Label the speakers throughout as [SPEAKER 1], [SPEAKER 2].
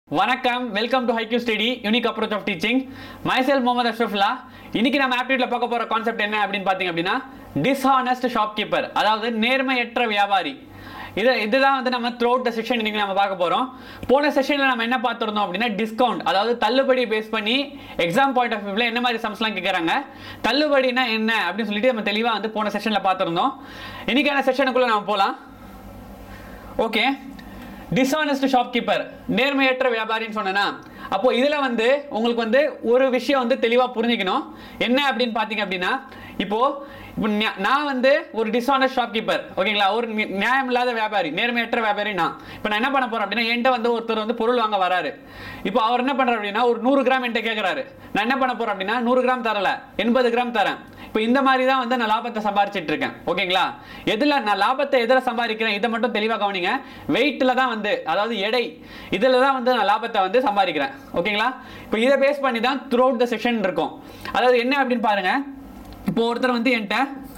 [SPEAKER 1] வணக்கம், welcome to HighQ Study, unique approach of teaching. Myself Mohammad Ashraf. இன்னைக்கு நம்ம aptitude பார்க்க போற கான்செப்ட் என்ன அப்படினு பாத்தீங்க அப்படினா dishonest shopkeeper, அதாவது நேர்மையற்ற வியாபாரி. இதுதான் வந்து நம்ம throughout the session இன்னைக்கு நம்ம பார்க்க போறோம். போன செஷன்ல நம்ம என்ன பார்த்திருந்தோம் அப்படினா டிஸ்கவுண்ட், அதாவது தள்ளுபடி பேஸ் பண்ணி எக்ஸாம் பாயிண்ட் ஆஃப் வியூல என்ன மாதிரி சம்ஸ்லாம் கேக்குறாங்க, தள்ளுபடினா என்ன அப்படி சொல்லிட்டு நம்ம தெளிவா வந்து போன செஷன்ல பார்த்திருந்தோம். இன்னைக்கான செஷனுக்குள்ள நாம போலாம். ஓகே, dishonest shopkeeper, நேர்மையற்ற வியாபாரின்னு சொன்னேனா, அப்போ இதுல வந்து உங்களுக்கு வந்து ஒரு விஷயம் வந்து தெளிவா புரிஞ்சுக்கணும். என்ன அப்படின்னு பாத்தீங்க அப்படின்னா, இப்போ நான் வந்து ஒரு dishonest shopkeeper, ஓகேங்களா, ஒரு நியாயம் இல்லாத வியாபாரி, நேர்மையற்ற வியாபாரி. நான் என்ன பண்ண போறேன் அப்படின்னா, என்கிட்ட வந்து ஒருத்தர் வந்து பொருள் வாங்க வராரு. இப்போ அவர் என்ன பண்றாரு அப்படின்னா, ஒரு 100 கிராம் என்கிட்ட கேட்கறாரு. நான் என்ன பண்ண போறேன் அப்படின்னா, 100 கிராம் தரல, 80 கிராம் தரேன். இப்போ இந்த மாதிரி தான் வந்து நான் லாபத்தை சம்பாரிச்சிட்டு இருக்கேன். ஓகேங்களா, எதுல நான் லாபத்தை எதில் சம்பாதிக்கிறேன் இதை மட்டும் தெளிவாக கவனிங்க. வெயிட்ல தான் வந்து, அதாவது எடை, இதில் தான் வந்து நான் லாபத்தை வந்து சம்பாதிக்கிறேன். ஓகேங்களா, இப்போ இதை பேஸ் பண்ணி தான் த்ரூ அவுட் த செஷன் இருக்கும். அதாவது என்ன அப்படின்னு பாருங்க, இப்போ ஒருத்தர் வந்து என்கிட்ட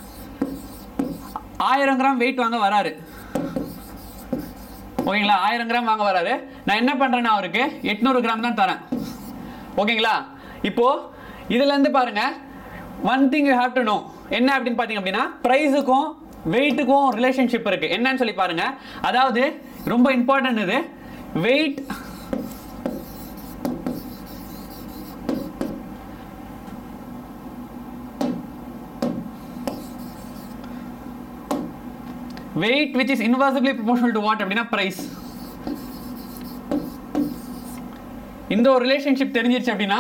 [SPEAKER 1] 1000 கிராம் வெயிட் வாங்க வராரு. ஓகேங்களா, 1000 கிராம் வாங்க வராரு. நான் என்ன பண்றேன்னா அவருக்கு 800 கிராம் தான் தரேன். ஓகேங்களா, இப்போ இதுல இருந்து பாருங்க, one thing you have to know என்ன அப்படின்னு பாத்தீங்க அப்படின்னா, பிரைஸுக்கும் வெயிட்டுக்கும் ரிலேஷன்ஷிப் இருக்கு. என்னன்னு சொல்லி பாருங்க. அதாவது ரொம்ப இம்பார்ட்டன்ட் இது, weight weight which is inversely proportional to what அப்படின்னா price. இந்த ஒரு ரிலேஷன்ஷிப் தெரிஞ்சிருச்சு அப்படின்னா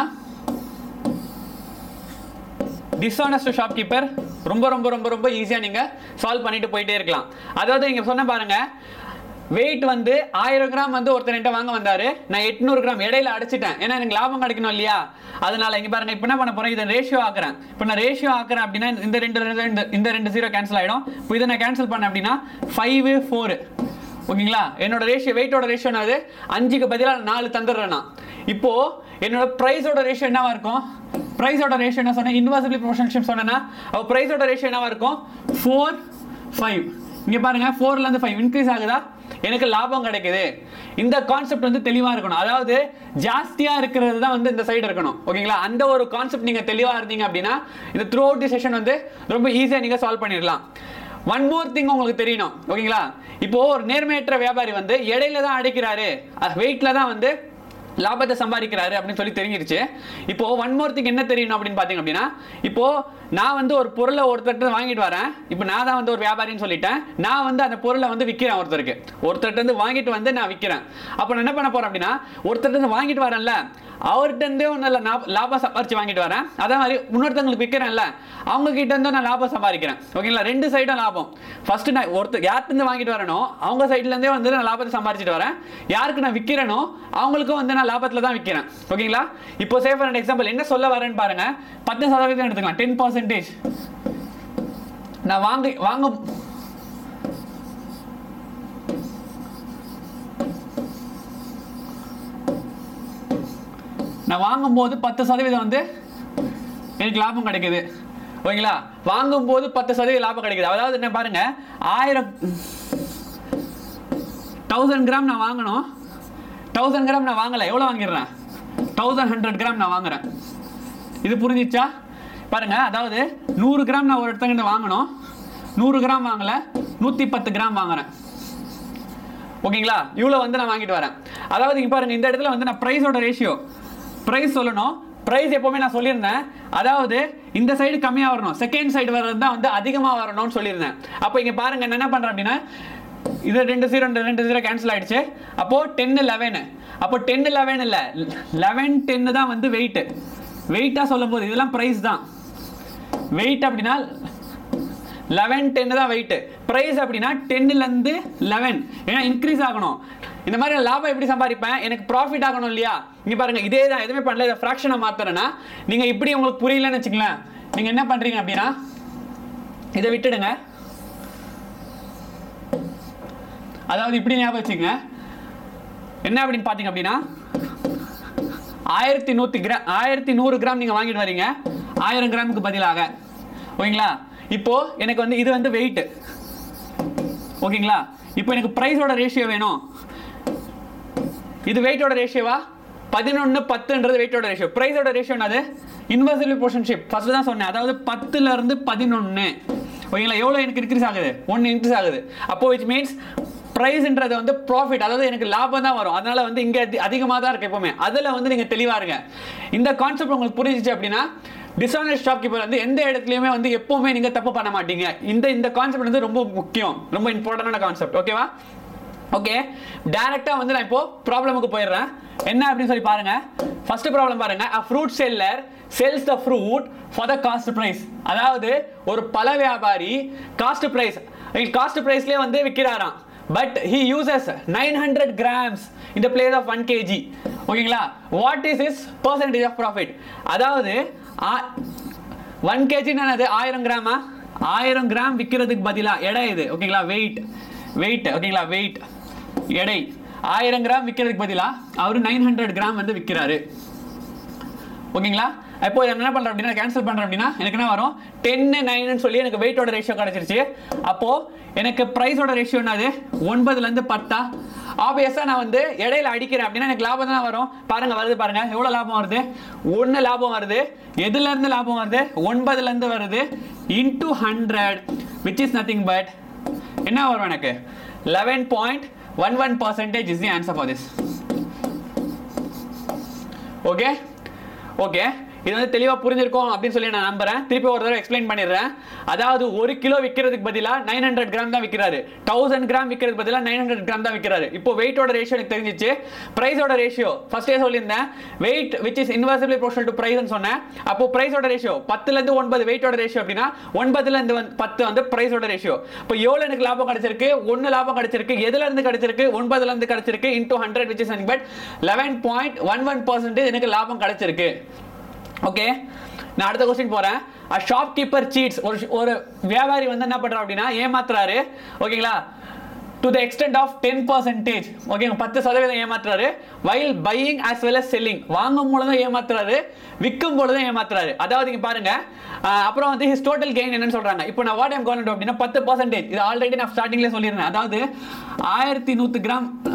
[SPEAKER 1] dishonest shopkeeper ரொம்ப ரொம்ப ரொம்ப ரொம்ப ஈஸியா நீங்க சால்வ் பண்ணிட்டு போயிட்டே இருக்கலாம். அதாவது நீங்க சொன்ன பாருங்க, வெயிட் வந்து 1000 கிராம் வந்து ஒருத்தர் என்கிட்ட வாங்க வந்தாரு. நான் 800 கிராம் இடையில அடிச்சிட்டேன், ஏன்னா எனக்கு லாபம் கிடைக்கணும் இல்லையா. அதனால இங்க பாருங்க, இப்போ என்ன பண்ண போறேன், இதை ரேஷியோ ஆக்குறேன். இப்போ நான் ரேஷியோ ஆக்குறேன் அப்படின்னா இந்த ரெண்டு ஜீரோ கேன்சல் ஆயிடும். இப்போ இதை நான் கேன்சல் பண்ணேன் அப்படின்னா 5 4. ஓகேங்களா, என்னோட ரேஷியோ, வெயிட்டோட ரேஷியோ என்னது, 5க்கு பதிலாக 4 தந்துடுறேன் நான். இப்போ என்னோட பிரைஸோட ரேஷியோ என்னவா இருக்கும், பிரைஸோட ரேஷியோ என்ன சொன்னேன், இன்வெர்ஸ்லி ப்ரொபோர்ஷனல் சொன்னேன்னா, அப்போ பிரைஸோட ரேஷியோ என்னவா இருக்கும், 4 5. இங்க பாருங்க, 4ல இருந்து 5 இன்க்ரீஸ் ஆகுதா, எனக்கு லாபம் கிடைக்குது. இந்த கான்செப்ட் வந்து தெளிவா இருக்கணும். அதாவது ஜாஸ்தியா இருக்கிறது தான் வந்து இந்த சைடு இருக்கணும். ஓகேங்களா, அந்த ஒரு கான்செப்ட் நீங்க தெளிவா இருந்தீங்க அப்படின்னா இந்த த்ரூ அவுட் தி செஷன் வந்து ரொம்ப ஈஸியா நீங்க சால்வ் பண்ணிடலாம். ஒன் மோர் திங் உங்களுக்கு தெரியணும். ஓகேங்களா, இப்போ ஒரு நேர்மையற்ற வியாபாரி வந்து இடையில தான் அடிக்கிறாரு, வெயிட்ல தான் வந்து லாபத்தை சம்பாதிக்கிறாரு அப்படின்னு சொல்லி தெரிஞ்சிருச்சு. இப்போ ஒன் மோர் திங் என்ன தெரியணும் அப்படின்னு பாத்தீங்க அப்படின்னா, இப்போ நான் வந்து ஒரு பொருளை ஒருத்தர்கிட்ட வாங்கிட்டு வரேன். இப்போ நான் தான் வந்து ஒரு வியாபாரின்னு சொல்லிட்டேன். நான் வந்து அந்த பொருளை வந்து விற்கிறேன் ஒருத்தர்கிட்ட இருந்து வாங்கிட்டு வந்து நான் விற்கிறேன். அப்போ நான் என்ன பண்ண போறேன் அப்படின்னா, ஒருத்தர்கிட்ட இருந்து வாங்கிட்டு வரேன்ல, அவர்கிட்ட இருந்தே நல்ல லாபம் சம்பாரிச்சு வாங்கிட்டு வரேன். அதே மாதிரி இன்னொருத்தவங்களுக்கு விற்கிறேன்ல, அவங்க கிட்ட இருந்து நான் லாபம் சம்பாதிக்கிறேன். ஓகேங்களா, ரெண்டு சைடும் லாபம். ஃபர்ஸ்ட் நான் ஒருத்தர் யார்கிட்ட இருந்து வாங்கிட்டு வரேனோ அவங்க சைட்ல இருந்தே வந்து நான் லாபத்தை சம்பாதிச்சுட்டு வரேன். யாருக்கு நான் விற்கிறேனோ அவங்களுக்கும் வந்து நான் லாபத்துல தான் விற்கிறேன். ஓகேங்களா, இப்போ சே ஃபார் எக்ஸாம்பிள் என்ன சொல்ல வரேன்னு பாருங்க, 10% எடுத்துக்கலாம், 10%. நான் வாங்கும்போது 10% வந்து எனக்கு லாபம் கிடைக்குது. ஓகேங்களா, வாங்கும்போது 10% லாபம் கிடைக்குது. அதாவது என்ன பாருங்க, 1000 கிராம் நான் வாங்கணும், 1000 கிராம் நான் வாங்கல, எவ்வளவு வாங்கிடுறேன், 1100 கிராம் நான் வாங்குறேன். இது புரிஞ்சிச்சா பாருங்க. அதாவது 100 கிராம் நான் ஒரு இடத்துல வாங்கணும், 100 கிராம் வாங்கல, 110 கிராம் வாங்குறேன். ஓகேங்களா, இவ்வளவு வந்து நான் வாங்கிட்டு வரேன். அதாவது இங்க பாருங்க, இந்த இடத்துல வந்து நான் பிரைஸோட ரேஷியோ, பிரைஸ் சொல்லணும். பிரைஸ் எப்பவுமே நான் சொல்லியிருந்தேன், அதாவது இந்த சைடு கம்மியா வரணும், செகண்ட் சைடு வர்றது தான் வந்து அதிகமா வரணும்னு சொல்லியிருந்தேன். அப்போ இங்க பாருங்க என்ன பண்றேன் அப்படின்னா, இது 2 0 கேன்சல் ஆயிடுச்சு. அப்போ 10 11. அப்போ 10 11 இல்ல, 11 10 தான் வந்து வெயிட். வெயிட்டா சொல்லும் போது இதெல்லாம் பிரைஸ் தான். வெயிட் அப்படின்னா 11 10 தான் வெயிட். பிரைஸ் அப்படின்னா 10ல இருந்து 11, ஏன்னா இன்க்ரீஸ் ஆகணும். இந்த மாதிரி லாபம் எப்படி சம்பாதிப்பேன், எனக்கு ப்ராஃபிட் ஆகணும் இல்லையா. இங்க பாருங்க, இதே தான், எதுவுமே பண்ணல, இதை ஃபிராக்ஷனை மாத்துறேன்னா, நீங்க இப்படி உங்களுக்கு புரியலன்னு வச்சுக்கலாம், நீங்க என்ன பண்றீங்க அப்படின்னா இதை விட்டுடுங்க. அதாவது இப்படி ஞாபகம் வச்சுக்கங்க, என்ன அப்படின்னு பாத்தீங்க அப்படின்னா 1100 கிராம் நீங்க வாங்கிட்டு வரீங்க 1000 கிராமுக்கு பதிலாக. ஓகேங்களா, இப்போ எனக்கு வந்து இது வந்து வெயிட். ஓகேங்களா, இப்போ எனக்கு பிரைஸோட ரேஷியோ வேணும். இது வெயிட்டோட ரேஷியோவா 11:10ன்றது வெயிட்டோட ரேஷியோ. பிரைஸோட ரேஷியோ என்னது இன்வெர்சிபிள் ப்ரொபோர்ஷன்ஷிப் ஃபர்ஸ்ட் தான் சொன்னேன். அதாவது 10ல இருந்து 11 ஓகேங்களா. எவ்வளோ எனக்கு இன்க்ரீஸ் ஆகுது 1 இன்க்ரீஸ் ஆகுது. அப்போ விச் மீன்ஸ் பிரைஸ்ன்றது வந்து ப்ராஃபிட், அதாவது எனக்கு லாபம் தான் வரும். அதனால வந்து இங்கே அதிகமாக தான் இருக்கு எப்பவுமே. அதில் வந்து நீங்கள் தெளிவாக இருங்க. இந்த கான்செப்ட் உங்களுக்கு புரிஞ்சிச்சு அப்படின்னா டிஸ்ஆனஸ்ட் ஷாப்கீப்பர் வந்து எந்த இடத்துலையுமே வந்து எப்பவுமே நீங்கள் தப்பு பண்ண மாட்டீங்க. இந்த கான்செப்ட் வந்து ரொம்ப முக்கியம், ரொம்ப இம்பார்ட்டன்டான கான்செப்ட். ஓகேவா? ஓகே, டைரக்டா வந்து நான் இப்போ ப்ராப்ளமுக்கு போயிடுறேன். என்ன அப்படின்னு சொல்லி பாருங்க. ஃபர்ஸ்ட் ப்ராப்ளம் பாருங்க. a fruit seller sells the fruit for the cost price. அதாவது ஒரு பழ வியாபாரி காஸ்ட் பிரைஸ்லயே வந்து விற்கிறாராம். But he uses 900 grams in the place of 1 kg. ஓகேங்களா? what is his percentage of profit? அதாவது 1 kg என்னது 1000 கிராமா? 1000 கிராம் விற்கிறதுக்கு பதிலா எடை இது. ஓகேங்களா? வெயிட் ஓகேங்களா? வெயிட் எடை 1000 கிராம் விற்கிறதுக்கு பதிலா அவர் 900 கிராம் வந்து விற்கிறாரு. ஓகேங்களா? இப்போ என்ன பண்றேன் அப்படின்னா கேன்சல் பண்றேன் அப்படின்னா எனக்கு என்ன வரும் 10:9 சொல்லி எனக்கு வெயிட்டோட ரேஷியோ கிடைச்சிருச்சு. அப்போ எனக்கு பிரைஸோட ரேஷியோ என்னது 9ல இருந்து 10. ஆப்வியஸா நான் வந்து இடையில அடிக்கிறேன் அப்படின்னா எனக்கு லாபம் தான் வரும். பாருங்க வருது, பாருங்க எவ்வளவு லாபம் வருது. 1 லாபம் வருது. எதுல இருந்து லாபம் வருது 9ல இருந்து வருது into 100 which is nothing but என்ன வரும் எனக்கு 11.11% is the answer for this. Okay இது வந்து தெளிவா புரிஞ்சிருக்கும் அப்படின்னு சொல்லி நான் நம்புறேன். திருப்பி ஒரு தடவை எக்ஸ்பிளைன் பண்ணிடுறேன். அதாவது 1 கிலோ விற்கிறதுக்கு பதிலா 900 கிராம் தான் விற்கிறாரு. 1000 கிராம் விற்கிறதுக்கு பதிலா 900 கிராம் தான் விற்கிறாரு. இப்போ வெயிட்டோட ரேஷியோ எனக்கு தெரிஞ்சிச்சு. பிரைஸோட ரேஷியோ ஃபர்ஸ்டே சொல்லியிருந்தேன். Weight which is inversely proportional to price ன்னு சொன்னேன். அப்போ பிரைஸோட ரேஷியோ 10ல இருந்து 9 வெயிட்டோட ரேஷியோ அப்படின்னா 9ல இருந்து 10 வந்து பிரைஸோட ரேஷியோ. இப்போ எவ்வளவு எனக்கு லாபம் கிடைச்சிருக்கு 1 லாபம் கிடைச்சிருக்கு. எதுல இருந்து கிடைச்சிருக்கு 9ல இருந்து கிடைச்சிருக்கு into 100 which is nothing but 11.11% எனக்கு லாபம் கிடைச்சிருக்கு. ஓகே, நான் அடுத்த क्वेश्चन போறேன். a shopkeeper cheats. ஒரு வியாபாரி வந்து என்ன பண்றாரு அப்படின்னா ஏமாத்துறாரு. ஓகேங்களா? to the extent of 10%. ஓகேங்க, 10% ஏமாத்துறாரு. while buying as well as selling. வாங்கும் பொழுது ஏமாத்துறாரு, விற்கும் பொழுது ஏமாத்துறாரு. அதாவது இங்க பாருங்க. அப்புறம் வந்து his total gain என்னன்னு சொல்றாங்க. இப்போ நான் what I'm going to do அப்படின்னா 10%. இது ஆல்ரெடி நான் ஸ்டார்டிங்ல சொல்லிருந்தேன். அதாவது 1100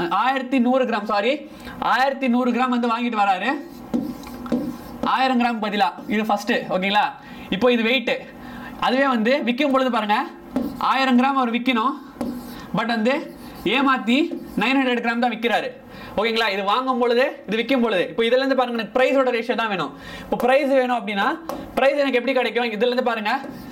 [SPEAKER 1] கிராம் வந்து வாங்கிட்டு வராரு. 1000 கிராம் பதிலா இது ஃபர்ஸ்ட். ஓகேங்களா? இப்போ இது வெயிட். அதுவே வந்து விற்கும் பொழுது பாருங்க 1000 கிராம் அவர் விற்கணும். பட் வந்து ஏமாத்தி 900 கிராம் தான் விற்கிறாரு. ஓகேங்களா? இது வாங்கும் பொழுது இது விற்கும் பொழுது. இப்போ இதுல இருந்து பாருங்க எனக்கு பிரைஸோட ரேஷியோ தான் வேணும். இப்போ பிரைஸ் வேணும் அப்படின்னா பிரைஸ் எனக்கு எப்படி கிடைக்கும்? இதுல இருந்து பாருங்க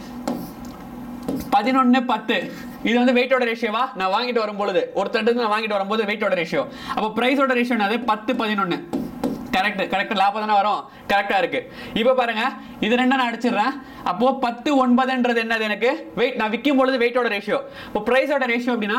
[SPEAKER 1] 11:10. இது வந்து வெயிட்டோட ரேஷியோவா நான் வாங்கிட்டு வரும் பொழுது ஒருத்தர் நான் வாங்கிட்டு வரும்போது வெயிட்டோட ரேஷியோ. அப்போ பிரைஸோட ரேஷியோ என்னது 10:11. கரெக்ட் லாபம் தானே வரும். கரெக்டா இருக்கு. இப்போ பாருங்க இது ரெண்டும் நான் அடிச்சிடுறேன். அப்போ 10:9ன்றது என்னது எனக்கு வெயிட். நான் விற்கும் பொழுது வெயிட்டோட ரேஷியோ. இப்போ பிரைஸோட ரேஷியோ அப்படின்னா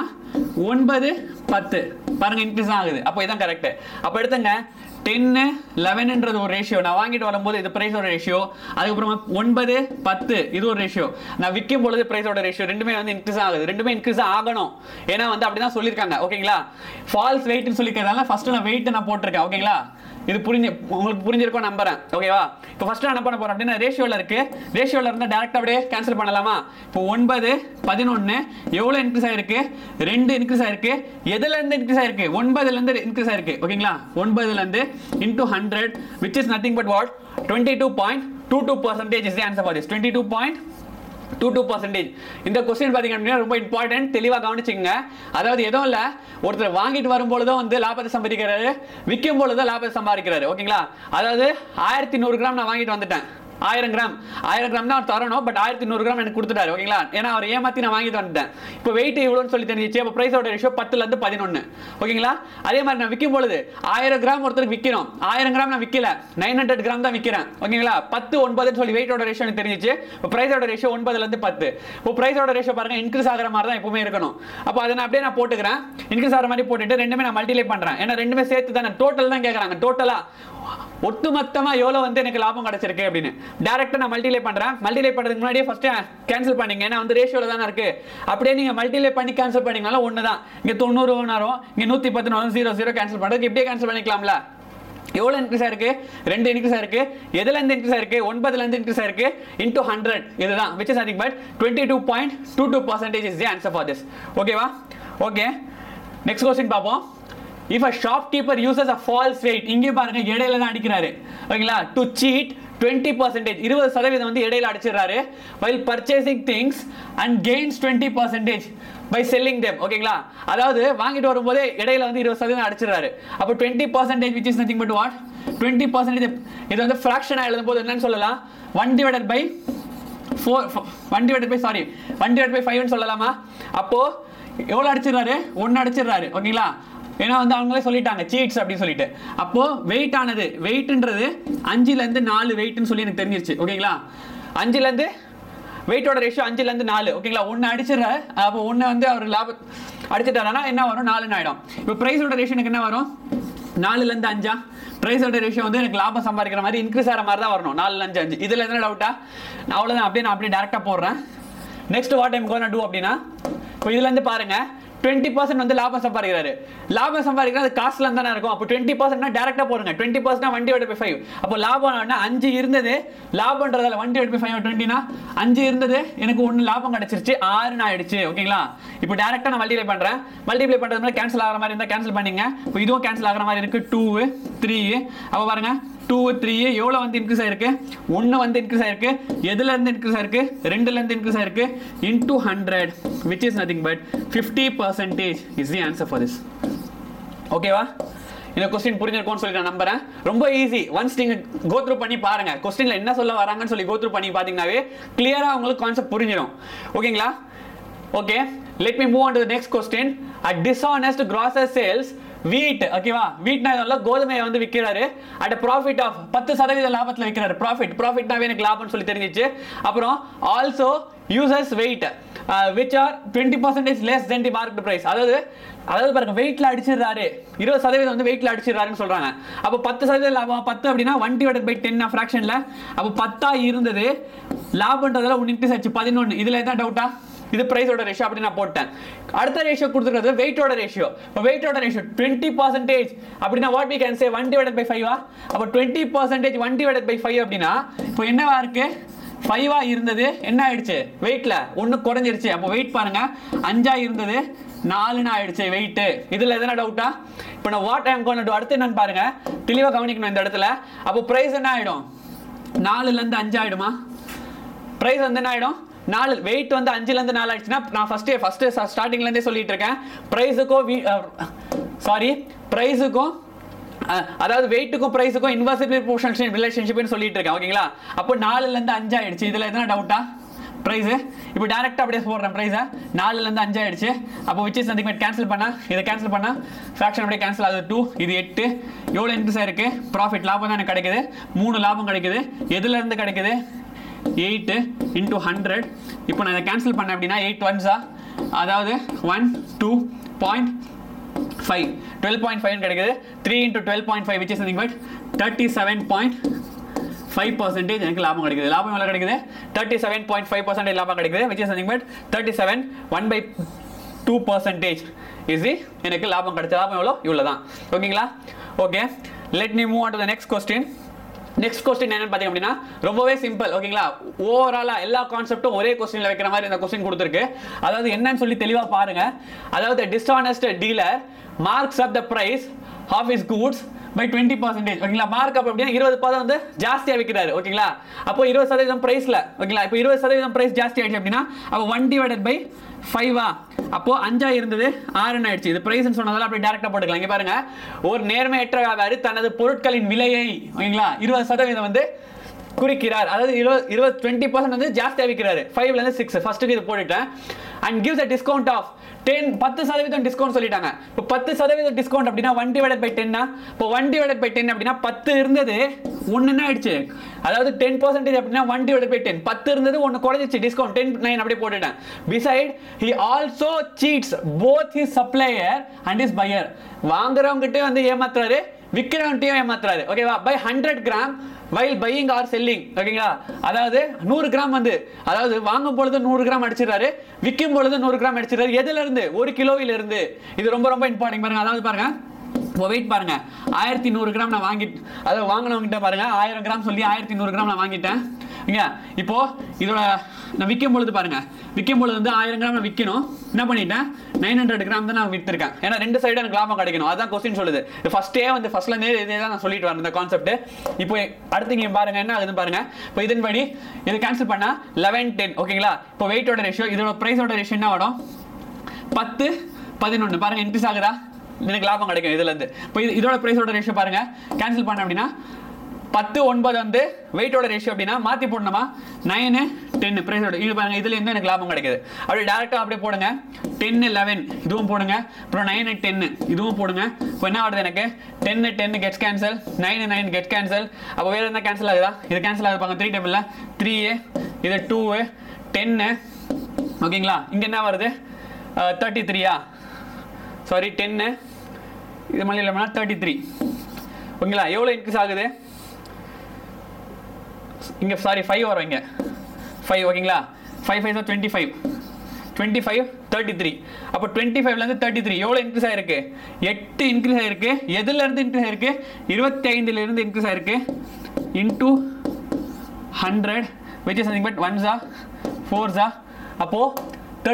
[SPEAKER 1] 9:10 பாருங்க இன்க்ரீஸ் ஆகுது. அப்போ இதான் கரெக்ட். அப்போ எடுத்துங்க 10:11ன்றது ஒரு ரேஷியோ. நான் வாங்கிட்டு வரும்போது இது பிரைஸோட ரேஷியோ. அதுக்கப்புறமா 9:10 இது ஒரு ரேஷியோ. நான் விற்கும் பொழுது பிரைஸோட ரேஷியோ. ரெண்டுமே வந்து இன்க்ரீஸ் ஆகுது. ரெண்டுமே இன்க்ரீஸ் ஆகணும். ஏன்னா வந்து அப்படிதான் சொல்லியிருக்காங்க. ஓகேங்களா? ஃபால்ஸ் வெயிட்னு சொல்லிக்கிறதால ஃபர்ஸ்ட் நான் வெயிட் நான் போட்டிருக்கேன். ஓகேங்களா? இது உங்களுக்கு புரிஞ்சிருக்கும் நம்புறேன். ஓகேவா? இப்போ ஃபர்ஸ்ட் நான் என்ன பண்ண போறேன் அப்படின்னா ரேஷியோல இருக்கு. ரேஷியோல இருந்தா டைரக்டா அப்படியே கேன்சல் பண்ணலாமா? இப்போ 9:11 எவ்வளவு இன்க்ரீஸ் ஆயிருக்கு 2 இன்க்ரீஸ் ஆயிருக்கு. எதுல இருந்து இன்க்ரீஸ் ஆயிருக்கு 9ல இருந்து இன்க்ரீஸ் ஆயிருக்கு. ஓகேங்களா? 9ல இருந்து into 100 which is nothing but what 22.22% is the answer for this. 22.22%. இந்த क्वेश्चन பாத்தீங்க அப்படினா ரொம்ப இம்பார்ட்டன்ட். தெளிவா கவனிச்சுங்க. அதாவது எதுவும் இல்ல, ஒருத்தர் வாங்கிட்டு வரும்போது தான் வந்து லாபத்தை சம்பாதிக்கிறாரு, விற்கும் பொழுது தான் லாபத்தை சம்பாதிக்கிறாரு. ஓகேங்களா? அதாவது 1100 கிராம் நான் வாங்கிட்டு வந்துட்டேன். 1000 கிராம் தான் தரணும். பட் 1100 கிராம் எனக்கு கொடுத்துட்டாரு. ஓகேங்களா? ஏன்னா அவர் ஏமாத்தி நான் வாங்கிட்டு வந்துட்டேன். இப்போ வெயிட் இவ்வளோன்னு சொல்லி தெரிஞ்சிச்சு. அப்போ பிரைஸோட ரேஷியோ 10ல இருந்து 11. ஓகேங்களா? அதே மாதிரி நான் விற்கும் பொழுது 1000 கிராம் ஒருத்தருக்கு விற்கிறோம். 1000 கிராம் நான் விற்கல, 900 கிராம் தான் விற்கிறேன். ஓகேங்களா? 10:9 சொல்லி வெயிட்டோட ரேஷியோ எனக்கு தெரிஞ்சிச்சு. இப்போ பிரைஸோட ரேஷியோ 9ல இருந்து 10. இப்போ பிரைஸோட ரேஷியோ பாருங்க இன்க்ரீஸ் ஆகிற மாதிரி தான் எப்பவுமே இருக்கணும். அப்போ அதை நான் அப்படியே நான் போட்டுக்கிறேன். இன்க்ரீஸ் ஆகிற மாதிரி போட்டுட்டு ரெண்டுமே நான் மல்டிப்ளை பண்றேன். ஏன்னா ரெண்டுமே சேர்த்து தானே டோட்டல் தான் கேட்கறாங்க. டோட்டலா ஒட்டுமொத்தமா எவ்வளவு வந்து எனக்கு லாபம் கிடைச்சிருக்கு அப்படின்னு டைரக்டா நான் மல்டிப்ளை பண்றேன். மல்டிப்ளை பண்றதுக்கு முன்னாடியே ஃபர்ஸ்ட் கேன்சல் பண்ணீங்க. ஏன்னா வந்து ரேஷியோல தானே இருக்கு. அப்படியே நீங்க மல்டிப்ளை பண்ணி கேன்சல் பண்ணீங்கனால ஒண்ணுதான். இங்க 90 வரும், இங்க 110 வரும். 0 கேன்சல் பண்றதுக்கு இப்படியே கேன்சல் பண்ணிக்கலாம்ல. எவ்வளவு இன்க்ரீஸ் ஆயிருக்கு 2 இன்க்ரீஸ் ஆயிருக்கு. எதுல இருந்து இன்க்ரீஸ் ஆயிருக்கு 9ல இருந்து இன்க்ரீஸ் ஆயிருக்கு into 100. இதுதான் which is nothing but 22.22% is the answer for this. ஓகேவா? ஓகே, நெக்ஸ்ட் क्वेश्चन பாப்போம். if a shopkeeper uses a false weight, இங்கே பாருங்க இடையில தான் அடிக்கிறாரு ஓகேங்களா, to cheat 20%, 20% வந்து இடையில அடிச்சிடுறாரு, while purchasing things and gains 20% by selling them, ஓகேங்களா, அதாவது வாங்கிட்டு வரும்போது இடையில வந்து 20% அடிச்சிடுறாரு. அப்போ 20% which is nothing but what, 20% இது வந்து fraction எழுதும் போது என்னன்னு சொல்லலாம், 1 divided by 5 ன்னு சொல்லலாமா. அப்போ எவ்வளவு அடிச்சிடுறாரு, 1 அடிச்சிடுறாரு ஓகேங்களா. ஏன்னா வந்து அவங்களே சொல்லிட்டாங்க சீட்ஸ் அப்படின்னு சொல்லிட்டு. அப்போ வெயிட் ஆனது, வெயிட்ன்றது 5ல இருந்து 4 வெயிட்னு சொல்லி எனக்கு தெரிஞ்சிருச்சு ஓகேங்களா. 5ல இருந்து வெயிட்டோட ரேஷியோ 5ல இருந்து 4 ஓகேங்களா. 1 அடிச்சிடுறாரு, அப்போ 1 வந்து அவர் லாபம் அடிச்சிட்டாருன்னா என்ன வரும், 4ன்னு ஆயிடும். இப்போ பிரைஸோட ரேஷியோ எனக்கு என்ன வரும், 4ல இருந்து 5. பிரைஸோட ரேஷியோ வந்து எனக்கு லாபம் சம்பாதிக்கிற மாதிரி இன்க்ரீஸ் ஆகிற மாதிரி தான் வரணும், 4ல இருந்து 5. இதுல என்ன டவுட்டா, அவ்வளோதான். அப்படியே நான் அப்படியே டேரக்டா போடுறேன். Next what I'm gonna do அப்படின்னா, இப்போ இதுல இருந்து பாருங்க 20% வந்து லாபம் சம்பாதிக்கிறாரு. லாபம் சம்பாதிக்கிறது காஸ்ட்ல தானே இருக்கும். அப்போ 20% டைரக்டா போடுங்க. 20% 1 divided by 5. அப்போ லாபம் 5 இருந்தது, லாபம்ன்றதால 1 divided by 5 20னா 5 இருந்தது, எனக்கு 1 லாபம் கிடைச்சிருச்சு, 6 ஆயிடுச்சு ஓகேங்களா. இப்போ டைரக்டா நான் மல்டிப்ளை பண்றேன். மல்டிப்ளை பண்றது மாதிரி கேன்சல் ஆகிற மாதிரி இருந்தா கேன்சல் பண்ணீங்க. இப்போ இதுவும் கேன்சல் ஆகிற மாதிரி இருக்கு, 2 3. அப்போ பாருங்க 2 3 எவ்வளவு வந்து இன்க்ரீஸ் ஆயிருக்கு, 1 வந்து இன்க்ரீஸ் ஆயிருக்கு. எதுல இருந்து இன்க்ரீஸ் ஆயிருக்கு, 2ல இருந்து இன்க்ரீஸ் ஆயிருக்கு, into 100 which is nothing but 50% is the answer for this. ஓகேவா, இந்த क्वेश्चन புரிஞ்சிருக்கும்னு சொல்லி நான் நம்புறேன். ரொம்ப ஈஸி. ஒன்ஸ் நீங்க கோ த்ரூ பண்ணி பாருங்க, क्वेश्चनல என்ன சொல்ல வராங்கன்னு சொல்லி கோ த்ரூ பண்ணி பாத்தீங்கன்னாவே கிளியரா உங்களுக்கு கான்செப்ட் புரிஞ்சிடும் ஓகேங்களா. Okay, let me move on to the next question. A dishonest grocer sells wheat, ஓகேவா. வீட்னா இதெல்லாம் கோதுமையை வந்து விற்கிறாரு at a profit of 10% லாபத்துல விற்கிறாரு. ப்ராஃபிட்னாவே எனக்கு லாபம்னு சொல்லி தெரிஞ்சிச்சு. அப்புறம் also uses weight which are 20% less than the market price. அதாவது பாருங்க வெயிட்ல அடிச்சிடுறாரு, 20% வந்து வெயிட்ல அடிச்சிடுறாருன்னு சொல்றாங்க. அப்போ 10% லாபம், 10 அப்படின்னா 1 divided by 10 ஃபிராக்ஷன்ல. அப்போ 10 இருந்தது, லாபம்ன்றதால 1 இன்க்ரீஸ் ஆச்சு 11. இதுல என்ன டவுட்டா, இது பிரைஸோட ரேஷியோ அப்படி நான் போட்டேன். அடுத்த ரேஷியோ கொடுத்துருக்கிறது வெயிட்டோட ரேஷியோ. இப்போ வெயிட்டோட ரேஷியோ 20% அப்படின்னா what we can say 1 divided by 5. அப்போ 20% 1 divided by 5 அப்படின்னா இப்போ என்னவா இருக்கு, 5 இருந்தது, என்ன ஆயிடுச்சு வெயிட்ல 1 குறைஞ்சிருச்சு. அப்போ வெயிட் பாருங்க 5 இருந்தது, 4 ஆயிடுச்சு வெயிட். இதுல எதனா டவுட்டா, இப்போ நான் what I am gonna do அடுத்து என்னன்னு பாருங்க, தெளிவா கவனிக்கணும் இந்த இடத்துல. அப்போ பிரைஸ் என்ன ஆயிடும், 4ல இருந்து 5 ஆயிடுமா. பிரைஸ் வந்து என்ன ஆயிடும், 4, வெயிட் வந்து 5ல இருந்து 4 ஆயிடுச்சுன்னா நான் ஃபர்ஸ்ட் ஸ்டார்டிங்ல இருந்தே சொல்லிட்டு இருக்கேன், பிரைஸுக்கும் அதாவது வெயிட்டுக்கும் பிரைஸுக்கும் இன்வெர்ஸ்லி ப்ரொபோர்ஷனல் ரிலேஷன்ஷிப்னு சொல்லிட்டு இருக்கேன் ஓகேங்களா. அப்போ 4ல இருந்து 5 ஆயிடுச்சு. இதுல எதனா டவுட்டா, பிரைஸ் இப்போ டைரக்டா அப்படியே போடுறேன், பிரைஸ் 4ல இருந்து 5 ஆயிடுச்சு. அப்போ which is nothing but cancel பண்ணா, இதை கேன்சல் பண்ணா ஃபிராக்ஷன் அப்படியே கேன்சல் ஆகுது, 2 இது 8. எவ்வளவு இன்க்ரீஸ் ஆயிருக்கு, ப்ராஃபிட் லாபம் தான் எனக்கு கிடைக்குது, 3 லாபம் கிடைக்குது. எதுல இருந்து கிடைக்குது, 8 into 100. இப்போ நான் இதை கேன்சல் பண்ணேன் அப்படின்னா 8 ones, அதாவது 1 2.5 12.5 கிடைக்குது. 3 into 12.5 which is nothing but 37.5% எனக்கு லாபம் கிடைக்குது. லாபம் எவ்வளவு கிடைக்குது, 37.5% லாபம் கிடைக்குது, which is nothing but 37 1/2% is எனக்கு லாபம் கிடைச்ச லாபம் எவ்வளோ, இவ்வளவுதான் ஓகேங்களா. Okay, let me move on to the next question. Next question என்னன்னு பாத்தீங்க அப்படின்னா ரொம்பவே சிம்பிள் ஓகேங்களா. ஓவராலா எல்லா கான்செப்டும் ஒரே கொஸ்டின்ல வைக்கிற மாதிரி இந்த கொஸ்டின் கொடுத்துருக்கு. அதாவது என்னன்னு சொல்லி தெளிவா பாருங்க. அதாவது dishonest dealer marks up the price of his goods by 20%. ஓகேங்களா. மார்க் அப் அப்படின்னா 20% வந்து ஜாஸ்தியா விற்கிறாரு ஓகேங்களா. அப்போ 20% பிரைஸ்ல ஓகேங்களா. இப்போ 20% பிரைஸ் ஜாஸ்தி ஆயிடுச்சு அப்படின்னா அப்போ 1 divided by 5 அப்போ 5 இருந்தது 6 ஆயிடுச்சு. இது பிரைஸ் சொன்னதால அப்படியே டைரக்டா போட்டுக்கலாம். இங்க பாருங்க, ஒரு நேர்மையற்ற வியாபாரி தனது பொருட்களின் விலையை ஓகேங்களா 20% வந்து குறிக்கிறார். அதாவது 20% வந்து ஜாஸ்தியா விற்கிறாரு. 5ல இருந்து 6 ஃபர்ஸ்ட்டுக்கு இது போட்டுட்டேன். and gives a discount of 10% discount சொல்லிட்டாங்க. இப்போ 10% டிஸ்கவுண்ட் அப்படின்னா 1 divided by 10 இப்போ 1 divided by 10 அப்படின்னா 10 இருந்தது 1 என்ன ஆயிடுச்சு. அதாவது 10% அப்படின்னா 1 divided by 10 10 இருந்தது 1 குறைஞ்சிச்சு, டிஸ்கவுண்ட் 10 9 அப்படியே போட்டுட்டேன். beside he also cheats both his supplier and his buyer. வாங்குறவங்க கிட்ட வந்து ஏமாத்துறாரு, விக்கிறவன்ட்டையும் ஏமாத்துறாரு ஓகேவா. by 100 gram while buying or selling ஓகேங்களா. அதாவது 100 கிராம் வந்து அதாவது வாங்கும் பொழுது 100 கிராம் அடிச்சிடறாரு, விற்கும் பொழுது 100 கிராம் அடிச்சிடறாரு. எதுல இருந்து, 1 கிலோவில இருந்து. இது ரொம்ப ரொம்ப இம்பார்ட்டன்ட் பாருங்க. அதாவது பாருங்க, இப்போ வெயிட் பாருங்க, 1100 கிராம் நான் வாங்கிட்டு, அதாவது வாங்கினவங்கிட்ட பாருங்க 1000 கிராம் சொல்லி 1100 கிராம் நான் வாங்கிட்டேன். இப்போ இதோட நான் விற்கும் பொழுது பாருங்க, விற்கும் பொழுது வந்து 1000 கிராம் நான் விற்கணும், என்ன பண்ணிட்டேன் 900 கிராம் தான் நான் விற்றுருக்கேன். ஏன்னா ரெண்டு சைடு எனக்கு லாபம் கிடைக்கணும், அதான் கொஸ்டின் சொல்லுது. ஃபர்ஸ்ட்லேருந்தே இதே தான் நான் சொல்லிட்டு வரேன் இந்த கான்செப்ட். இப்போ அடுத்து இங்கே பாருங்க என்ன ஆகுதுன்னு பாருங்க. இப்போ இதன்படி இது கேன்சல் பண்ணா 11 10 ஓகேங்களா. இப்போ வெயிட்டோட ரேஷியோ, இதோட பிரைஸோட ரேஷியோ என்ன வரும் 10 11 பாருங்க, இன்க்ரீஸ் ஆகுதா, எனக்கு லாபம் கிடைக்கும் இதுல இருந்து. இப்போ இதோட பிரைஸோட ரேஷியோ பாருங்க, கேன்சல் பண்ண அப்படின்னா 10 9 வந்து வெயிட்டோட ரேஷியோ அப்படின்னா மாற்றி போடணுமா 9 10 பிரைஸோட இது பாருங்க, இதுல இருந்து எனக்கு லாபம் கிடைக்குது. அப்படியே டேரக்டா அப்படியே போடுங்க, 10 11 இதுவும் போடுங்க, அப்புறம் 9 10 இதுவும் போடுங்க. இப்போ என்ன ஆகுது எனக்கு 10 10 கெட்ஸ் கேன்சல், 9 9 கெட்ஸ் கேன்சல். அப்போ வேற என்ன கேன்சல் ஆகுதா, இது கேன்சல் ஆகுது பாருங்க 3 டேபிள்ல 3 இது 2 10 ஓகேங்களா. இங்க என்ன வருது 33 சாரி 10 இது மணி இல்லைனா 33 ஓகேங்களா. எவ்வளோ இன்க்ரீஸ் ஆகுது இங்கே, சாரி 5 வரும் இங்கே 5 ஓகேங்களா. 5 5 25 25 33. அப்போ 25லேருந்து 33 எவ்வளோ இன்க்ரீஸ் ஆகிருக்கு 8 இன்க்ரீஸ் ஆகிருக்கு. எதுலேருந்து இன்க்ரீஸ் ஆகிருக்கு 25லேருந்து இன்க்ரீஸ் ஆகிருக்கு into 100 which is nothing but 1s 4s. அப்போது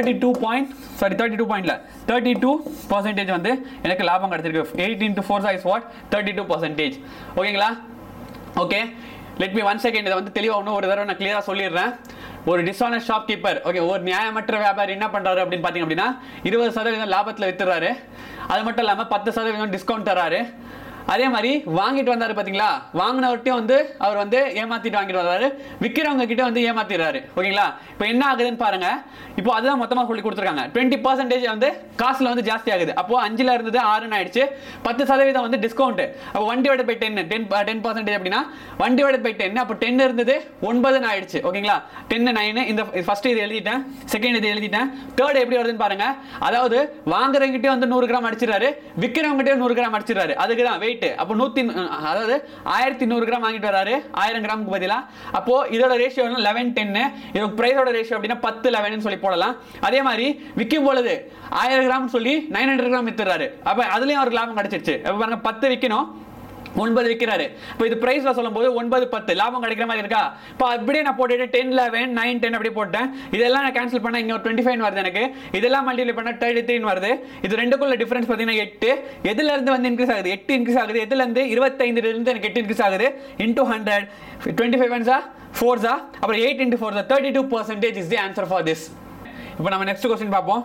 [SPEAKER 1] 32% வந்து எனக்கு லாபம் கிடைச்சிருக்கு. 8 into 4 is what 32% ஓகேங்களா. ஓகே, லெட் மீ 1 செகண்ட் இதை வந்து தெளிவாக இன்னும் ஒரு தடவை நான் கிளியராக சொல்லிடுறேன். ஒரு டிஸ்ஆனஸ்ட் ஷாப்கீப்பர் ஓகே, ஒரு நியாயமற்ற வியாபாரி என்ன பண்றாரு அப்படின்னு பார்த்தீங்க அப்படின்னா 20% லாபத்தில் வித்துறாரு. அது மட்டும் இல்லாமல் 10% டிஸ்கவுண்ட் தராரு. அதே மாதிரி வாங்கிட்டு வந்தாரு பார்த்தீங்களா, வாங்கினவர்கிட்டையும் வந்து அவர் வந்து ஏமாத்திட்டு வாங்கிட்டு வர்றாரு, விற்கிறவங்க கிட்ட வந்து ஏமாத்திடுறாரு ஓகேங்களா. இப்போ என்ன ஆகுதுன்னு பாருங்க, இப்போ அதுதான் மொத்தமாக சொல்லி கொடுத்துருக்காங்க. 20% வந்து காசுல வந்து ஜாஸ்தி ஆகுது. அப்போ 5ல் இருந்தது 6 ஆயிடுச்சு, 10% வந்து டிஸ்கவுண்ட். அப்போ 1/10 அப்படின்னா 1/10 அப்போ 10 இருந்தது 9 ஆயிடுச்சு ஓகேங்களா. 10 9 இந்த ஃபர்ஸ்ட் இது எழுதிட்டேன், செகண்ட் இது எழுதிட்டேன், தேர்ட் எப்படி வருதுன்னு பாருங்க. அதாவது வாங்குறவங்கிட்டே வந்து 100 கிராம் அடிச்சிடறாரு, விற்கிறவங்கிட்டே 100 கிராம் அடிச்சிடறாரு. அதுக்கு தான் வெயிட். அப்போ 100 1100 கிராம் வாங்கிட்டு வராரு 1000 கிராமுக்கு பதிலா. அப்போ இதோட ரேஷியோ 11 10, இதோட பிரைஸோட ரேஷியோ அப்படின்னா 10 11 சொல்லி போடலாம். அதே மாதிரி விற்கும் பொழுது 1000 கிராம் சொல்லி 900 கிராம் வித்துறாரு. அப்ப அதுலயும் அவருக்கு லாபம் கிடைச்சிருச்சு. அப்ப பாருங்க 10 விற்கணும் 9 விற்கிறாரு. இப்போ இது பிரைஸ்ல சொல்லும்போது 9 10 லாபம் கிடைக்கிற மாதிரி இருக்கா. இப்போ அப்படியே நான் போட்டுட்டு 10 11 9 10 அப்படியே போட்டேன். இதெல்லாம் நான் கேன்சல் பண்ணா இங்க ஒரு 25 வருது எனக்கு. இதெல்லாம் மல்டிப்ளை பண்ணா 33 வருது. இது ரெண்டுக்குள்ள டிஃபரன்ஸ் பார்த்தீங்கன்னா 8. எதுல இருந்து வந்து இன்க்ரீஸ் ஆகுது 8 இன்க்ரீஸ் ஆகுது. எதுல இருந்து 25ல இருந்து எனக்கு 8 இன்க்ரீஸ் ஆகுது into 100 25 ones 4s அப்புறம் 8 into 4 32% is the answer for this. இப்போ நம்ம நெக்ஸ்ட் क्वेश्चन பாப்போம்.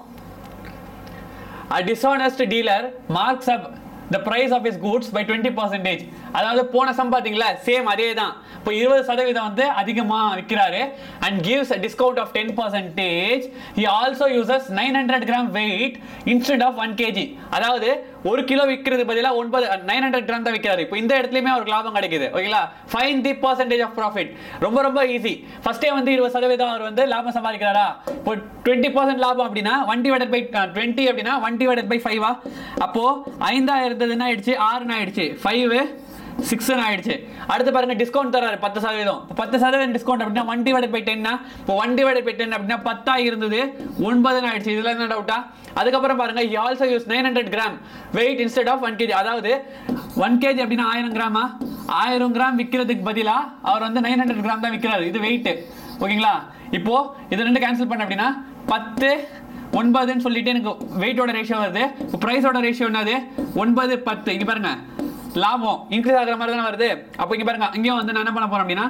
[SPEAKER 1] A dishonest dealer marks up the price of his goods by 20%. அதாவது போன சம் பாத்தீங்களா சேம் அதே தான். இப்போ 20% வந்து அதிகமா விற்கிறாரு and gives a discount of 10%. He also uses 900 gram weight instead of 1 kg. அதாவது 1 கிலோ விற்கிறது பதிலா 900 கிராம் தான் விற்கிறாரு. இப்போ இந்த இடத்துலயுமே அவருக்கு லாபம் கிடைக்குது ஓகேங்களா. Find the percentage of profit. ரொம்ப ரொம்ப ஈஸி. ஃபர்ஸ்டே வந்து 20% அவர் வந்து லாபம் சம்பாதிக்கிறாரா. இப்போ 20% லாபம் அப்படின்னா 1/20 அப்படின்னா 1/5 அப்போ 5 இருந்ததுன்னா ஆயிடுச்சு 6 ஆயிடுச்சு 5 6 ஆயிடுச்சு. அடுத்து பாருங்க டிஸ்கவுண்ட் தராரு 10%. 10% டிஸ்கவுண்ட் அப்படின்னா 1/10 இப்போ 1/10 அப்படின்னா 10 இருந்தது 9 ஆயிடுச்சு. இதுல என்ன டவுட்டா. அதுக்கப்புறம் பாருங்க he also used 900 gram weight instead of 1 kg. அதாவது 1 kg அப்படின்னா 1000 கிராமா, 1000 கிராம் விற்கிறதுக்கு பதிலா அவர் வந்து 900 கிராம் தான் விற்கிறாரு. இது வெயிட் ஓகேங்களா. இப்போ இது ரெண்டு கேன்சல் பண்ண அப்படின்னா 10 9 சொல்லிட்டு எனக்கு வெயிட்டோட ரேஷியோ வருது. இப்போ பிரைஸோட ரேஷியோ என்னது 9 10. இங்க பாருங்க லாபம் இன்க்ரீஸ் ஆகிற மாதிரி தானே வருது. அப்போ இங்க பாருங்க இங்கேயும் வந்து நான் என்ன பண்ண போறேன் அப்படின்னா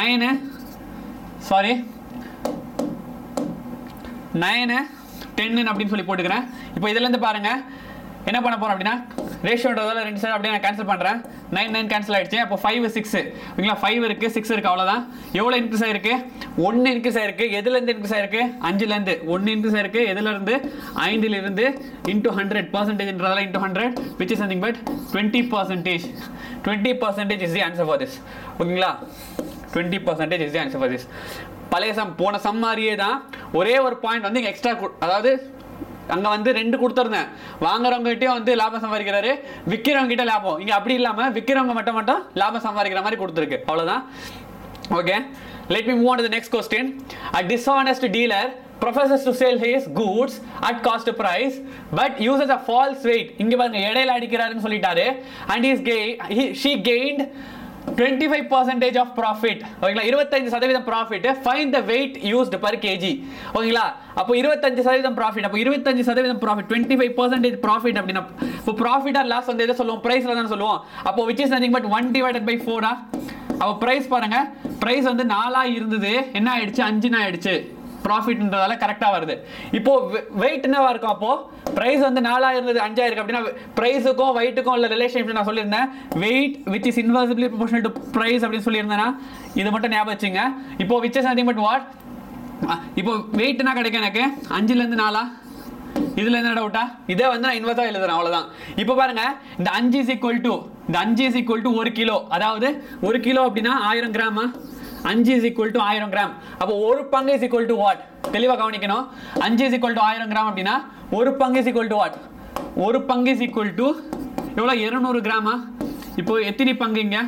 [SPEAKER 1] 9 10 அப்படின்னு சொல்லி போட்டுக்கிறேன். இப்போ இதுல இருந்து பாருங்க என்ன பண்ண போறோம் அப்படின்னா ரேஷியோன்றதால ரெண்டு சைடு அப்படியே நான் கேன்சல் பண்றேன். 9 கேன்சல் ஆயிடுச்சு. அப்போ 5 6 ஓகேங்களா. 5 இருக்கு 6 இருக்கு அவ்வளவுதான். எவ்வளவு இன்க்ரீஸ் ஆயிருக்கு 1 இன்க்ரீஸ் ஆயிருக்கு. எதுல இருந்து இன்க்ரீஸ் ஆயிருக்கு 5ல இருந்து 1 இன்க்ரீஸ் ஆயிருக்கு. எதுல இருந்து 5ல இருந்து into 100%ன்றதால into 100 which is nothing but 20%. 20% is the answer for this ஓகேங்களா. 20% is the answer for this. பழைய சம் போன சம் மாதிரியே தான். ஒரே ஒரு பாயிண்ட் வந்து இங்க எக்ஸ்ட்ரா, அதாவது அங்க வந்து 2 கொடுத்துருந்தேன். வாங்குறவங்க கிட்டயும் வந்து லாபம் சம்பாதிக்கிறாரு, விற்கிறவங்க கிட்ட லாபம். இங்க அப்படி இல்லாம விற்கிறவங்க மட்டும் லாபம் சம்பாதிக்கிற மாதிரி கொடுத்துருக்கு. அவ்வளவுதான். Okay, let me move on to the next question. A dishonest dealer professes to sell his goods at cost price but uses a false weight. இங்க பாருங்க இடையில அடிக்கிறாருன்னு சொல்லிட்டாரு. And she gained 25% of profit. ஓகேங்களா 25% profit. Find the weight used per kg. ஓகேங்களா அப்போ 25% profit. அப்போ 25% profit 25% profit அப்படினா இப்போ profit or loss வந்து எதை சொல்லுவோம் பிரைஸ்ல தான் சொல்லுவோம். அப்போ which is nothing but 1 divided by 4 ஆ. அப்போ பிரைஸ் பாருங்க பிரைஸ் வந்து 4 ஆ இருந்தது என்ன ஆயிடுச்சு 5 ஆயிடுச்சு. ப்ராஃபிட்ன்றதால கரெக்டா வருது. இப்போ வெயிட் என்னவா இருக்கும் அப்போ பிரைஸ் வந்து 4 இருந்தது 5 இருக்கு அப்படினா பிரைஸுக்கும் வெயிட்டுக்கும் உள்ள ரிலேஷன்ஷிப் நான் சொல்லியிருந்தேன். Weight which is inversely proportional to price அப்படி சொல்லியிருந்தேனா இது மட்டும் ஞாபகம் வச்சுங்க. இப்போ which is nothing but what இப்போ வெயிட் என்ன கிடைக்கும் எனக்கு 5 ல இருந்து 4 இதுல என்ன டவுட்டா இதே வந்து நான் இன்வெர்ஸா எழுதுறேன் அவ்வளவுதான். இப்போ பாருங்க இந்த 5 is equal to 1 கிலோ அதாவது 1 கிலோ அப்படினா 1000 கிராமா 5 is equal to 1000 கிராம். அப்போ ஒரு பங்கு is equal to what? தெளிவா கவனிக்கணும். 5 is equal to 1000 கிராம் அப்படினா ஒரு பங்கு is equal to what? ஒரு பங்கு is equal to எவ்வளவு 200 கிராமா. இப்போ எத்தனை பங்கு இங்க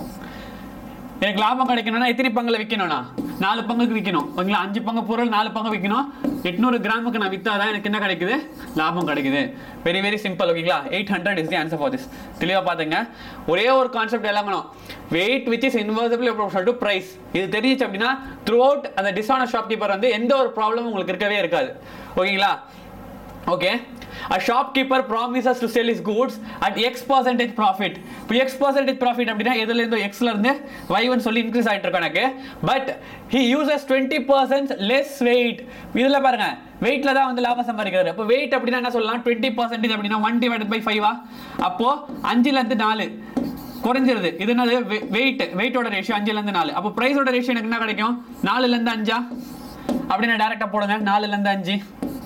[SPEAKER 1] எனக்கு லாபம் கிடைக்கணும்னா எத்தனை பங்குல விக்கணும்னா 4 பங்குக்கு விக்கணும். ஓகேங்களா 5 பங்கு பொருள் 4 பங்கு விக்கணும். 800 கிராமுக்கு நான் வித்தாதான் எனக்கு என்ன கிடைக்குது லாபம் கிடைக்குது. Very very simple. ஓகேங்களா 800 is the answer for this. தெளிவா பாத்துங்க. ஒரே ஒரு கான்செப்ட் எல்லாம் weight which is inversely proportional to price இது தெரிஞ்சிச்சு அப்படினா throughout அந்த dishonest shopkeeper வந்து எந்த ஒரு ப்ராப்ளமும் உங்களுக்கு இருக்கவே இருக்காது. ஓகேங்களா okay a shopkeeper promises to sell his goods at x% profit. இப்போ x% profit அப்படினா எதுல இருந்து x ல இருந்து y1 சொல்லி இன்கிரீஸ் ஆயிட்டு இருக்கு எனக்கு. But he uses 20% less weight. இதுல பாருங்க வெயிட்ல தான் வந்து லாபம் சம்பாதிக்கிறாரு. அப்போ வெயிட் அப்படினா என்ன சொல்லலாம் 20% அப்படினா 1 divided by 5 ஆ. அப்போ 5 ல இருந்து 4 குறைஞ்சிருது. இது என்னது வெயிட்டோட ரேஷியோ 5 ல இருந்து 4. அப்போ பிரைஸோட ரேஷியோ எனக்கு என்ன கிடைக்கும் 4 ல இருந்து 5 அப்படினா டைரக்டா போடுங்க 4 ல இருந்து 5.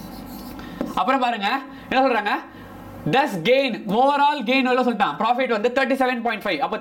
[SPEAKER 1] அப்புறம் பாருங்க என்ன சொல்றாங்க thus gain overall gain எவ்வளவு சொல்லிட்டான் profit வந்து 37.5. அப்ப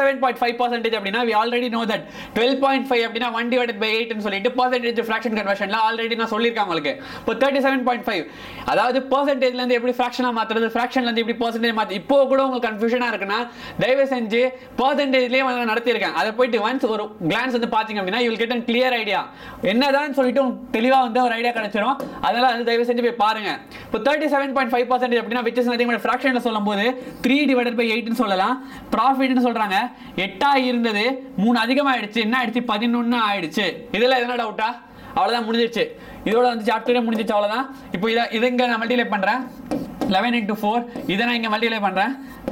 [SPEAKER 1] 37.5% அப்படினா we already know that 12.5 அப்படினா 1 divided by 8 ன்னு சொல்லிட்டு percentage fraction conversionல ஆல்ரெடி நான் சொல்லிருக்கேன் உங்களுக்கு. இப்போ 37.5 அதாவது percentageல இருந்து எப்படி fractionஆ மாத்துறது fractionல இருந்து எப்படி percentage மாத்து இப்போ கூட உங்களுக்கு கன்ஃபியூஷனா இருக்குனா தயவு செஞ்சு percentageலயே நான் நடத்தி இருக்கேன். அத போய்ட்டு once ஒரு glance வந்து பாத்தீங்க அப்படினா you will get a clear idea. என்னதான் சொல்லிட்டு தெளிவா வந்து ஒரு ஐடியா கிடைச்சிரும். அதனால அது தயவு செஞ்சு போய் பாருங்க. இப்போ 37.5% அப்படினா which is fraction சொல்லும்போது 3 divided by 8 ன்னு சொல்லலாம். profit ன்னு சொல்றாங்க 8 ஆ இருந்தது 3 அதிகமா ஆயிடுச்சு என்ன ஆயிடுச்சு 11 ஆயிடுச்சு. இதெல்லாம் எதனா டவுட்டா அவ்வளவுதான் முடிஞ்சிருச்சு. இதோட வந்து சாப்டரே முடிஞ்சிருச்சு அவ்வளவுதான். இப்போ இத இங்க நான் மல்டிப்ளை பண்றேன் 11 into 4 இத நான் இங்க மல்டிப்ளை பண்றேன்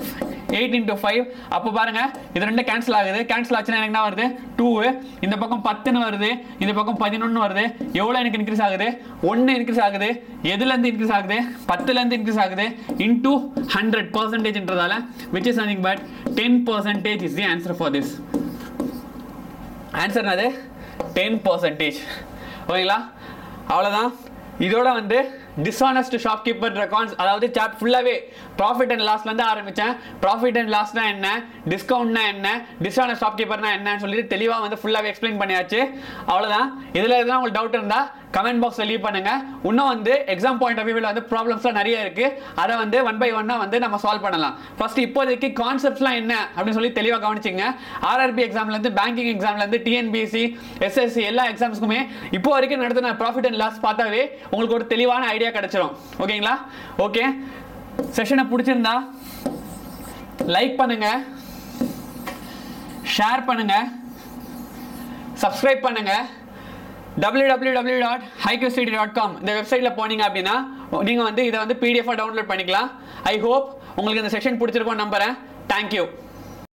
[SPEAKER 1] 8 into 5. அப்போ பாருங்க இது ரெண்டும் கேன்சல் ஆகுது. கேன்சல் ஆச்சுனா எனக்கு என்ன வருது 2 இந்த பக்கம் 10 ன்னு வருது இந்த பக்கம் 11 வருது. எவ்வளவு எனக்கு இன்கிரீஸ் ஆகுது 1 இன்கிரீஸ் ஆகுது. எதுல இருந்து இன்கிரீஸ் ஆகுது 10 ல இருந்து இன்கிரீஸ் ஆகுது into 100% ன்றதால which is nothing but 10% is the answer for this. Answer என்னது 10%. ஓகேங்களா அவ்வளவுதான். இதோட வந்து dishonest shopkeeper records அதாவது சாப்டர் ஃபுல்லாவே profit and loss ல இருந்து ஆரம்பிச்சேன். profit and loss னா என்ன discount னா என்ன dishonest shopkeeper னா என்னன்னு சொல்லிட்டு தெளிவா வந்து ஃபுல்லாவே எக்ஸ்பிளைன் பண்ணியாச்சு. அவ்வளவுதான். இதுல எதனா உங்களுக்கு டவுட் இருந்தா கமெண்ட் பாக்ஸ்ல லீவ் பண்ணுங்க. இன்னும் வந்து எக்ஸாம் பாயிண்ட் ஆஃப் வியூல வந்து ப்ராப்ளம்ஸ்லாம் நிறைய இருக்கு. அத வந்து 1 by 1 வந்து நம்ம சால்வ் பண்ணலாம். ஃபர்ஸ்ட் இப்போதைக்கு கான்செப்ட்ஸ்லாம் என்ன அப்படி சொல்லி தெளிவா கவனிச்சிங்க. RRB எக்ஸாம்ல இருந்து பேங்கிங் எக்ஸாம்ல இருந்து TNPSC SSC எல்லா எக்ஸாம்ஸ்க்குமே இப்போ வரைக்கும் நடத்தின ப்ராஃபிட் அண்ட் லாஸ் பார்த்தாவே உங்களுக்கு ஒரு தெளிவான ஐடியா கிடைச்சிரும். ஓகேங்களா ஓகே செஷனை பிடிச்சிருந்தா லைக் பண்ணுங்க ஷேர் பண்ணுங்க சப்ஸ்கிரைப் பண்ணுங்க. www.highqstudy.com இந்த வெப்சைட்ல போனீங்க அப்படின்னா நீங்க வந்து இதை வந்து PDF டவுன்லோட் பண்ணிக்கலாம். ஐ ஹோப் உங்களுக்கு இந்த செஷன் பிடிச்சிருக்கும் நம்புறேன். தேங்க்யூ.